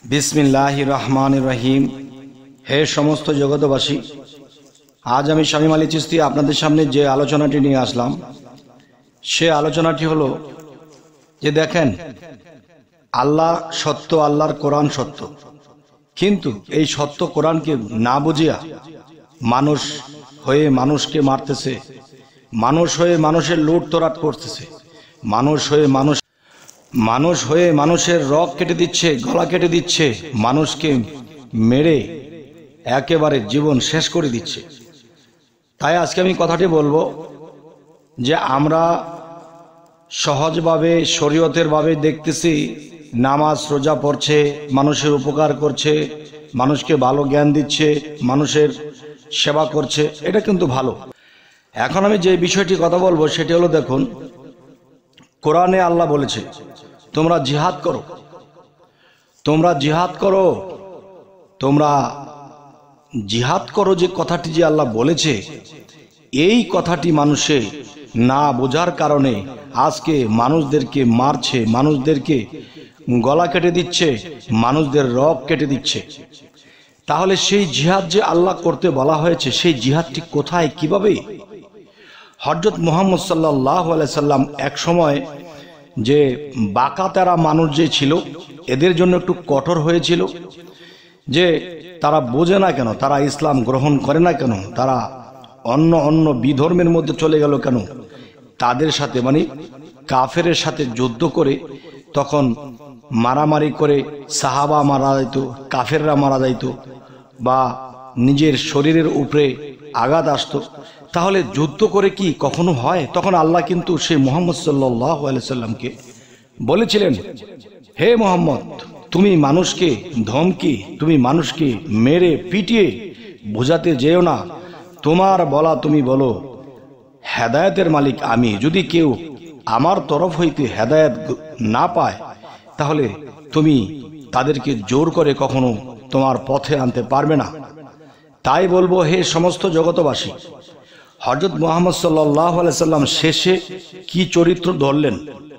বিসমিল্লাহির রহমানির রহিম। হে সমস্ত জগতবাসী, আজ আমি শামীম আলী চিশতি আপনাদের সামনে যে আলোচনাটি নিয়ে আসলাম, সে আলোচনাটি হলো যে দেখেন, আল্লাহ সত্য, আল্লাহর কোরআন সত্য, কিন্তু এই সত্য কোরআনকে না বুঝিয়া মানুষ হয়ে মানুষকে মারতেছে, মানুষ হয়ে মানুষের লুটতরাট করতেছে, মানুষ হয়ে মানুষের রগ কেটে দিচ্ছে, গলা কেটে দিচ্ছে, মানুষকে মেরে একেবারে জীবন শেষ করে দিচ্ছে। তাই আজকে আমি কথাটি বলবো যে আমরা সহজভাবে শরীয়তের ভাবে দেখতেছি, নামাজ রোজা পড়ছে, মানুষের উপকার করছে, মানুষকে ভালো জ্ঞান দিচ্ছে, মানুষের সেবা করছে, এটা কিন্তু ভালো। এখন আমি যে বিষয়টি কথা বলবো সেটি হলো, দেখুন, কোরআনে আল্লাহ বলেছে তোমরা জিহাদ করো, তোমরা জিহাদ করো, তোমরা জিহাদ করো। যে কথাটি যে আল্লাহ বলেছে, এই কথাটি মানুষে না বোঝার কারণে আজকে মানুষদেরকে মারছে, মানুষদেরকে গলা কেটে দিচ্ছে, মানুষদের রগ কেটে দিচ্ছে। তাহলে সেই জিহাদ যে আল্লাহ করতে বলা হয়েছে, সেই জিহাদটি কোথায়, কিভাবে? হযরত মুহাম্মদ সাল্লাল্লাহু আলাইহি সাল্লাম এক সময় যে বাকাতেরা মানুষ যে ছিল, এদের জন্য একটু কঠোর হয়েছিল, যে তারা বোঝে না কেন, তারা ইসলাম গ্রহণ করে না কেন, তারা অন্য বিধর্মের মধ্যে চলে গেল কেন। তাদের সাথে মানে কাফেরের সাথে যুদ্ধ করে তখন মারামারি করে সাহাবা মারা যাইত, কাফেররা মারা যাইত, বা নিজের শরীরের উপরে আঘাত আসতো। তাহলে যুদ্ধ করে কি কখনো হয়? তখন আল্লাহ কিন্তু সেই মুহাম্মদ সাল্লাল্লাহু আলাইহি সাল্লামকে বলেছিলেন, হে মুহাম্মদ, তুমি মানুষকে ধমকি, তুমি মানুষকে মেরে পিটিয়ে বোঝাতে যেও না, তোমার বলা তুমি বলো, হেদায়েতের মালিক আমি। যদি কেউ আমার তরফ হইতে হেদায়েত না পায়, তাহলে তুমি তাদেরকে জোর করে কখনো তোমার পথে আনতে পারবে না। তাই বলবো, হে সমস্ত জগতবাসী, হযরত মুহাম্মদ সাল্লাল্লাহু আলাইহি সাল্লাম শেষে কি চরিত্র ধরলেন,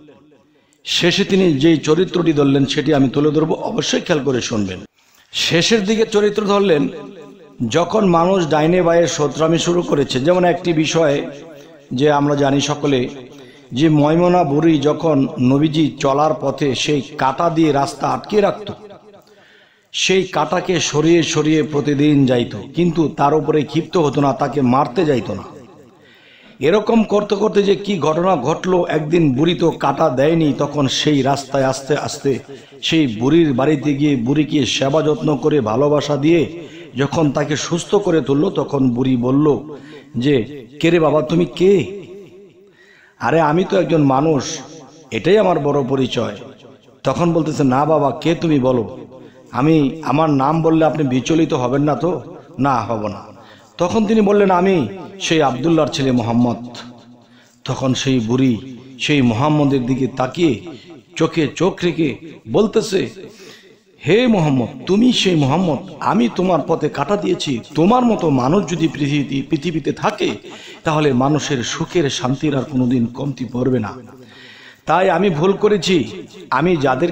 শেষে তিনি যেই চরিত্রটি ধরলেন সেটি আমি তুলে ধরবো, অবশ্যই খেয়াল করে শুনবেন। শেষের দিকে চরিত্র ধরলেন যখন মানুষ ডাইনে বায়ে শত্রামি শুরু করেছে। যেমন একটি বিষয় যে আমরা জানি সকলে, যে ময়মনা বুড়ি যখন নবীজি চলার পথে সেই কাঁটা দিয়ে রাস্তা আটকে রাখত, সেই কাঁটাকে সরিয়ে সরিয়ে প্রতিদিন যাইত, কিন্তু তার উপরে ক্ষিপ্ত হতো না, তাকে মারতে যাইত না। এরকম করতে করতে যে কি ঘটনা ঘটলো, একদিন বুড়ি তো কাঁটা দেয়নি, তখন সেই রাস্তায় আস্তে আস্তে সেই বুড়ির বাড়িতে গিয়ে বুড়িকে সেবা যত্ন করে ভালোবাসা দিয়ে যখন তাকে সুস্থ করে তুললো, তখন বুড়ি বলল যে, কে রে বাবা, তুমি কে? আরে আমি তো একজন মানুষ, এটাই আমার বড় পরিচয়। তখন বলতেছে, না বাবা, কে তুমি বলো। আমার নাম বললে আপনি বিচলিত হবেন না তো? না, হব না। তখন তিনি বললেন, আমি সেই আব্দুল্লাহর ছেলে মুহাম্মদ। তখন সেই বুড়ি সেই মুহাম্মদের দিকে তাকিয়ে চোখে চোখ রেখে বলতেছে, হে মুহাম্মদ, তুমি সেই মুহাম্মদ, আমি তোমার পথে কাটা দিয়েছি। তোমার মতো মানুষ যদি পৃথিবীতে থাকে, তাহলে মানুষের সুখের শান্তির আর কোনোদিন কমতি পড়বে না। তাই আমি ভুল করেছি। আমি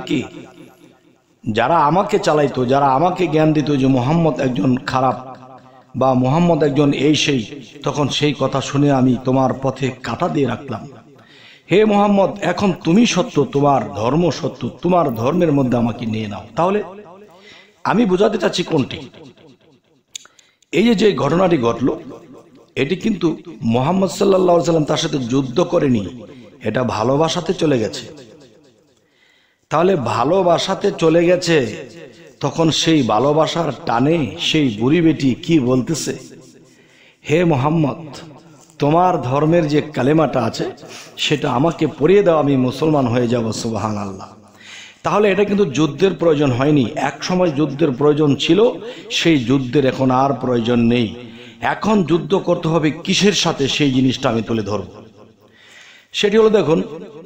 যারা আমাকে চালাইতো, যারা আমাকে জ্ঞান দিত যে মুহাম্মদ একজন খারাপ বা মুহাম্মদ একজন এই সেই, তখন সেই কথা শুনে আমি তোমার পথে কাঁটা দিয়ে রাখলাম। হে মুহাম্মদ, এখন তুমি সত্য, তোমার ধর্ম সত্য, তোমার ধর্মের মধ্যে আমাকে নিয়ে নাও। তাহলে আমি বোঝাতে চাচ্ছি কোনটি, এই যে ঘটনাটি ঘটলো, এটি কিন্তু মুহাম্মদ সাল্লাল্লাহু আলাইহি সাল্লাম তার সাথে যুদ্ধ করেনি, এটা ভালোবাসাতে চলে গেছে। তাহলে ভালোবাসাতে চলে গেছে, তখন সেই ভালোবাসার টানে সেই বুড়ি বেটি কি বলতেছে, হে মুহাম্মদ, তোমার ধর্মের যে কালেমাটা আছে সেটা আমাকে পড়িয়ে দাও, আমি মুসলমান হয়ে যাব। সুবহানাল্লাহ। তাহলে এটা কিন্তু যুদ্ধের প্রয়োজন হয়নি। এক সময় যুদ্ধের প্রয়োজন ছিল, সেই যুদ্ধের এখন আর প্রয়োজন নেই। এখন যুদ্ধ করতে হবে কিসের সাথে, সেই জিনিসটা আমি তুলে ধরব। সেটি হলো, দেখুন,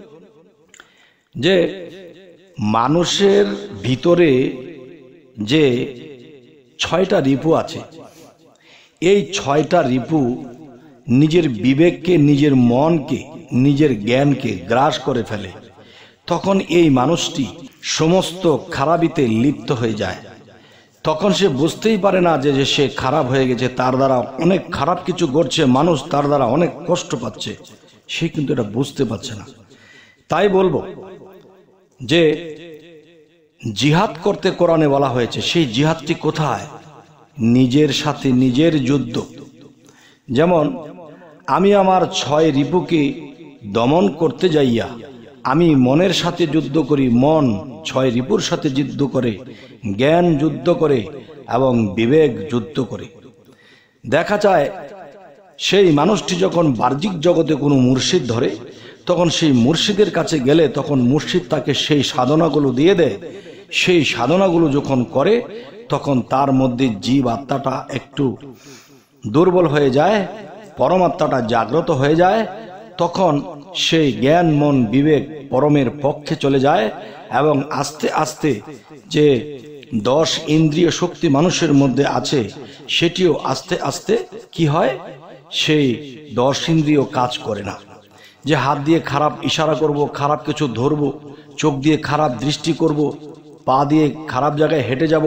যে মানুষের ভিতরে যে 6টা রিপু আছে, এই 6টা রিপু নিজের বিবেককে, নিজের মনকে, নিজের জ্ঞানকে গ্রাস করে ফেলে। তখন এই মানুষটি সমস্ত খারাপিতে লিপ্ত হয়ে যায়। তখন সে বুঝতেই পারে না যে সে খারাপ হয়ে গেছে, তার দ্বারা অনেক খারাপ কিছু ঘটছে, মানুষ তার দ্বারা অনেক কষ্ট পাচ্ছে, সে কিন্তু এটা বুঝতে পারছে না। তাই বলবো যে জিহাদ করতে কোরআনে বলা হয়েছে, সেই জিহাদটি কোথায়? নিজের সাথে নিজের যুদ্ধ। যেমন আমি আমার 6 রিপুকে দমন করতে যাইয়া আমি মনের সাথে যুদ্ধ করি, মন 6 রিপুর সাথে যুদ্ধ করে, জ্ঞান যুদ্ধ করে এবং বিবেক যুদ্ধ করে। দেখা যায় সেই মানুষটি যখন বাহ্যিক জগতে কোনো মুর্শিদ ধরে, তখন সেই মুর্শিদের কাছে গেলে তখন মুর্শিদ তাকে সেই সাধনাগুলো দিয়ে দেয়। সেই সাধনাগুলো যখন করে তখন তার মধ্যে জীব আত্মাটা একটু দুর্বল হয়ে যায়, পরমাত্মাটা জাগ্রত হয়ে যায়। তখন সেই জ্ঞান মন বিবেক পরমের পক্ষে চলে যায় এবং আস্তে আস্তে যে 10 ইন্দ্রিয় শক্তি মানুষের মধ্যে আছে সেটিও আস্তে আস্তে কি হয়, সেই 10 ইন্দ্রিয় কাজ করে না। যে হাত দিয়ে খারাপ ইশারা করব, খারাপ কিছু ধরব, চোখ দিয়ে খারাপ দৃষ্টি করব, পা দিয়ে খারাপ জায়গায় হেঁটে যাব,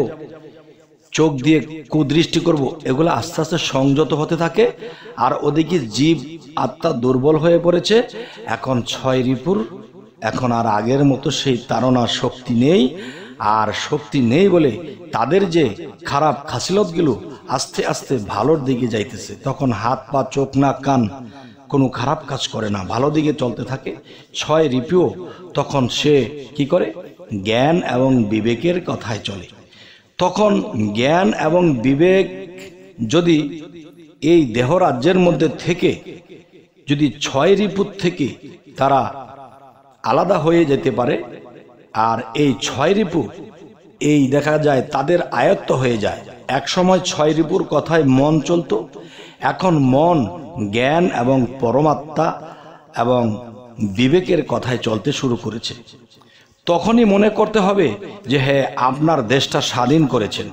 চোখ দিয়ে কুদৃষ্টি করব, এগুলো আস্তে আস্তে সংযত হতে থাকে। আর ওদিকে জীব আত্মা দুর্বল হয়ে পড়েছে। এখন 6 রিপুর এখন আর আগের মতো সেই তাড়নার শক্তি নেই। আর শক্তি নেই বলে তাদের যে খারাপ খাসিলতগুলো আস্তে আস্তে ভালোর দিকে যাইতেছে। তখন হাত পা চোখ নাক কান কোনো খারাপ কাজ করে না, ভালো দিকে চলতে থাকে। 6 রিপুও তখন সে কি করে, জ্ঞান এবং বিবেকের কথায় চলে। তখন জ্ঞান এবং বিবেক যদি এই দেহ রাজ্যের মধ্যে থেকে যদি 6 রিপুর থেকে তারা আলাদা হয়ে যেতে পারে, আর এই 6 রিপু এই দেখা যায় তাদের আয়ত্ত হয়ে যায়। এক সময় 6 রিপুর কথায় মন চলতো, এখন মন জ্ঞান এবং পরমাত্মা এবং বিবেকের কথায় চলতে শুরু করেছে। তখনই মনে করতে হবে যে হ্যাঁ, আপনার দেশটা স্বাধীন করেছেন।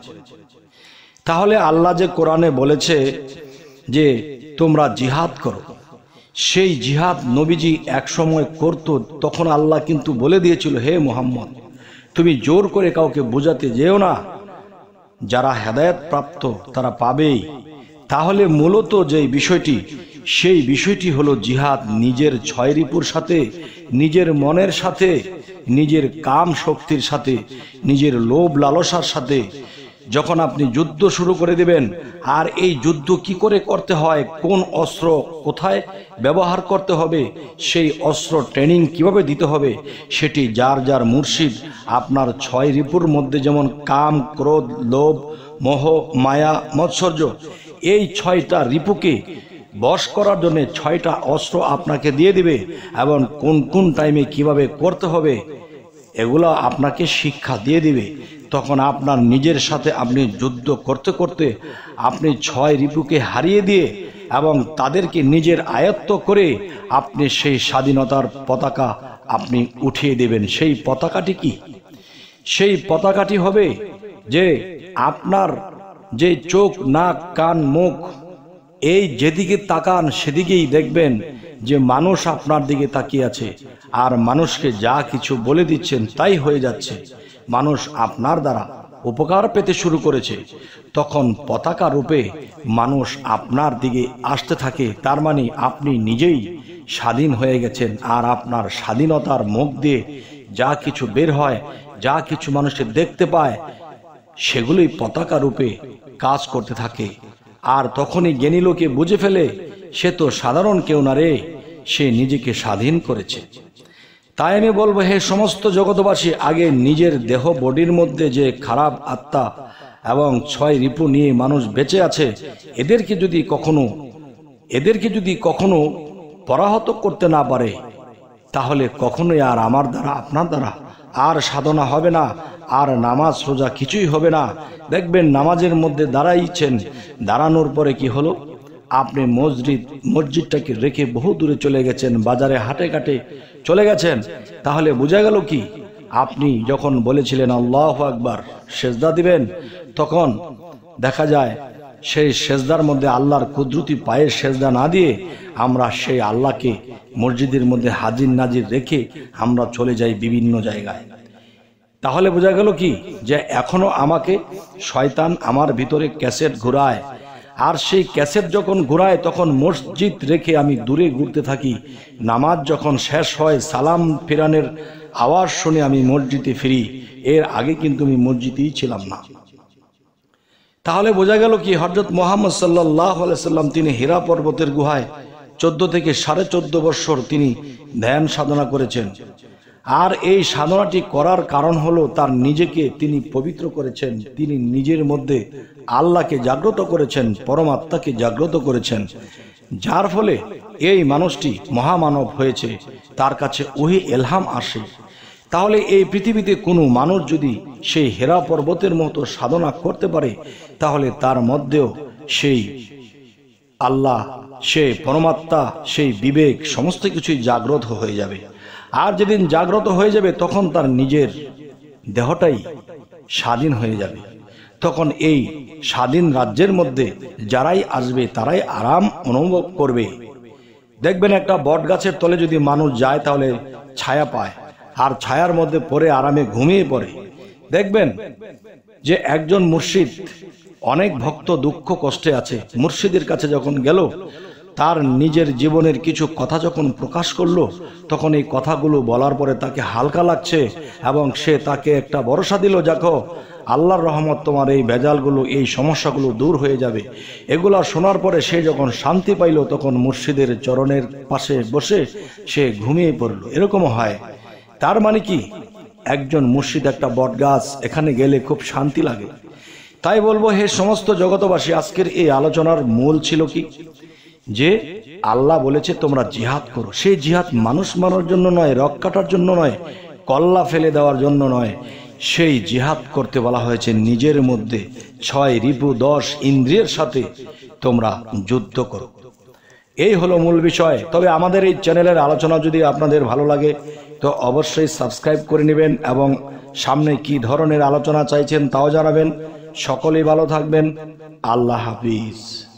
তাহলে আল্লাহ যে কোরআনে বলেছে যে তোমরা জিহাদ করো, সেই জিহাদ নবীজি এক সময় করত। তখন আল্লাহ কিন্তু বলে দিয়েছিল, হে মুহাম্মদ, তুমি জোর করে কাউকে বোঝাতে যেও না, যারা হেদায়েত প্রাপ্ত তারা পাবেই। তাহলে মূলত যে বিষয়টি, সেই বিষয়টি হলো জিহাদ নিজের 6 রিপুর সাথে, নিজের মনের সাথে, নিজের কাম শক্তির সাথে, নিজের লোভ লালসার সাথে যখন আপনি যুদ্ধ শুরু করে দেবেন। আর এই যুদ্ধ কি করে করতে হয়, কোন অস্ত্র কোথায় ব্যবহার করতে হবে, সেই অস্ত্র ট্রেনিং কিভাবে দিতে হবে, সেটি যার যার মুর্শিদ আপনার 6 রিপুর মধ্যে, যেমন কাম ক্রোধ লোভ মোহ মায়া মৎসর্য, এই 6টা রিপুকে বশ করার জন্য 6টা অস্ত্র আপনাকে দিয়ে দিবে এবং কোন কোন টাইমে কিভাবে করতে হবে এগুলো আপনাকে শিক্ষা দিয়ে দিবে। তখন আপনার নিজের সাথে আপনি যুদ্ধ করতে করতে আপনি 6 রিপুকে হারিয়ে দিয়ে এবং তাদেরকে নিজের আয়ত্ত করে আপনি সেই স্বাধীনতার পতাকা আপনি উঠিয়ে দেবেন। সেই পতাকাটি কি? সেই পতাকাটি হবে যে আপনার যে চোখ নাক কান মুখ, এই যেদিকে তাকান সেদিকেই দেখবেন যে মানুষ আপনার দিকে তাকিয়ে আছে, আর মানুষকে যা কিছু বলে দিচ্ছেন তাই হয়ে যাচ্ছে। মানুষ আপনার দ্বারা উপকার পেতে শুরু করেছে। তখন পতাকা রূপে মানুষ আপনার দিকে আসতে থাকে। তার মানে আপনি নিজেই স্বাধীন হয়ে গেছেন। আর আপনার স্বাধীনতার মুখ দিয়ে যা কিছু বের হয়, যা কিছু মানুষের দেখতে পায়, সেগুলোই পতাকা রূপে কাজ করতে থাকে। আর তখনই জ্ঞানী লোকে বুঝে ফেলে সে তো সাধারণ কেউ না রে, সে নিজেকে স্বাধীন করেছে। তাই আমি বলবো, হে সমস্ত জগৎবাসী, আগে নিজের দেহ বডির মধ্যে যে খারাপ আত্মা এবং 6 রিপু নিয়ে মানুষ বেঁচে আছে, এদেরকে যদি কখনো পরাহত করতে না পারে, তাহলে কখনোই আর আমার দ্বারা আপনার দ্বারা আর সাধনা হবে না, আর নামাজ রোজা কিছুই হবে না। দেখবেন নামাজের মধ্যে দাঁড়াইছেন, দাঁড়ানোর পরে কি হলো, আপনি মসজিদটাকে রেখে বহু দূরে চলে গেছেন, বাজারে হাটে ঘাটে চলে গেছেন। তাহলে বোঝা গেল কি, আপনি যখন বলেছিলেন আল্লাহু আকবার সেজদা দিবেন, তখন দেখা যায় সেই সেজদার মধ্যে আল্লাহর কুদরতি পায়ের সেজদা না দিয়ে আমরা সেই আল্লাহকে মসজিদের মধ্যে হাজির নাজির রেখে আমরা চলে যাই বিভিন্ন জায়গায়। তাহলে বোঝা গেল কি যে এখনো আমাকে শয়তান আমার ভিতরে ক্যাসেট ঘোরায়, আর সেই ক্যাসেট যখন ঘোরায় তখন মসজিদ রেখে আমি দূরে ঘুরতে থাকি। নামাজ যখন শেষ হয় সালাম ফিরানের আওয়াজ শুনে আমি মসজিদে ফিরি, এর আগে কিন্তু আমি মসজিদেই ছিলাম না। তাহলে বোঝা গেল কি হযরত মুহাম্মদ সাল্লাল্লাহু আলাইহি সাল্লাম তিনি হীরা পর্বতের গুহায় 14 থেকে 14.5 বছর তিনি ধ্যান সাধনা করেছেন। আর এই সাধনাটি করার কারণ হলো তার নিজেকে তিনি পবিত্র করেছেন, তিনি নিজের মধ্যে আল্লাহকে জাগ্রত করেছেন, পরমাত্মাকে জাগ্রত করেছেন, যার ফলে এই মানুষটি মহামানব হয়েছে, তার কাছে ওহী ইলহাম আসে। তাহলে এই পৃথিবীতে কোনো মানুষ যদি সেই হীরা পর্বতের মতো সাধনা করতে পারে তাহলে তার মধ্যেও সেই আল্লাহ, সেই পরমাত্মা, সেই বিবেক সমস্ত কিছুই জাগ্রত হয়ে যাবে। আর যেদিন জাগ্রত হয়ে যাবে তখন তার নিজের দেহটাই স্বাধীন হয়ে যাবে। তখন এই স্বাধীন রাজ্যের মধ্যে যারাই আসবে তারাই আরাম অনুভব করবে। দেখবেন একটা বট গাছের তলে যদি মানুষ যায় তাহলে ছায়া পায়, আর ছায়ার মধ্যে পড়ে আরামে ঘুমিয়ে পড়ে। দেখবেন যে একজন মুর্শিদ, অনেক ভক্ত দুঃখ কষ্টে আছে, মুর্শিদের কাছে যখন গেল তার নিজের জীবনের কিছু কথা যখন প্রকাশ করলো তখন এই কথাগুলো বলার পরে তাকে হালকা লাগছে এবং সে তাকে একটা ভরসা দিল, দেখো আল্লাহর রহমত তোমার এই ভেজালগুলো, এই সমস্যাগুলো দূর হয়ে যাবে। এগুলা শোনার পরে সে যখন শান্তি পাইল তখন মুর্শিদের চরণের পাশে বসে সে ঘুমিয়ে পড়ল। এরকমও হয়। তার মানে কি একজন মুর্শিদ একটা বট গাছ, এখানে গেলে খুব শান্তি লাগে। তাই বলবো হে সমস্ত জগতবাসী, আজকের এই আলোচনার মূল ছিল কি যে আল্লাহ বলেছে তোমরা জিহাদ করো। সেই জিহাদ মানুষ মারার জন্য নয়, রক কাটার জন্য নয়, কল্লা ফেলে দেওয়ার জন্য নয়, সেই জিহাদ করতে বলা হয়েছে নিজের মধ্যে 6 রিপু 10 ইন্দ্রিয়ের সাথে তোমরা যুদ্ধ করো। এই হলো মূল বিষয়। তবে আমাদের এই চ্যানেলের আলোচনা যদি আপনাদের ভালো লাগে তো অবশ্যই সাবস্ক্রাইব করে নেবেন এবং সামনে কি ধরনের আলোচনা চাইছেন তাও জানাবেন। সকলেই ভালো থাকবেন। আল্লাহ হাফিজ।